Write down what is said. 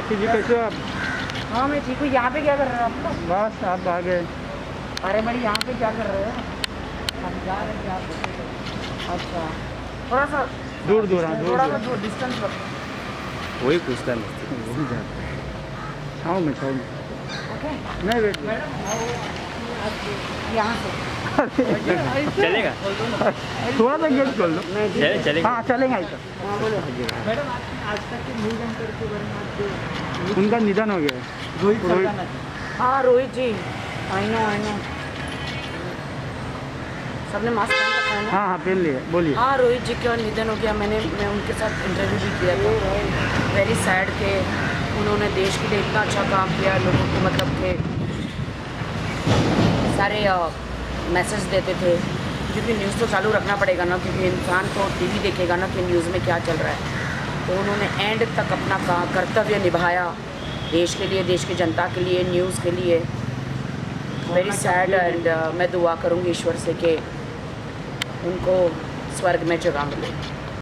साक्षी जी कैसे हो आप? हाँ मैं ठीक हूँ। यहाँ पे क्या कर रहे हो आप लोग? बस आप आ गए। अरे बड़ी यहाँ पे क्या कर रहे हो? हम जा रहे हैं क्या? अच्छा थोड़ा सा दूर दूर, हाँ थोड़ा सा दूर दूर डिस्टेंस रखो। वही पूछता है छाँव में छाँव में ओके नहीं वेट यहाँ से चलेगा। थोड़ा सा गेट खोल दो। चलेगा। हाँ चलेगा ऐसा। हाँ बोलो। मैडम आज तक के न्यूज़ एंकर के बारे में उनका निधन हो गया है। रोहित हाँ रोहित जी आई नो सबने मास्क पहन रखा है ना? हाँ हाँ पहन लिए, बोलिए। हाँ रोहित जी का निधन हो गया। मैं उनके साथ इंटरव्यू भी किया था। वेरी सैड के उन्होंने देश के लिए इतना अच्छा काम किया, लोगों को मतलब के सारे मैसेज देते थे, क्योंकि न्यूज़ तो चालू रखना पड़ेगा ना, क्योंकि इंसान तो टीवी देखेगा ना कि न्यूज़ में क्या चल रहा है। तो उन्होंने एंड तक अपना कर्तव्य निभाया देश के लिए, देश की जनता के लिए, न्यूज़ के लिए। वेरी सैड एंड मैं दुआ करूँगी ईश्वर से कि उनको स्वर्ग में जगह मिले।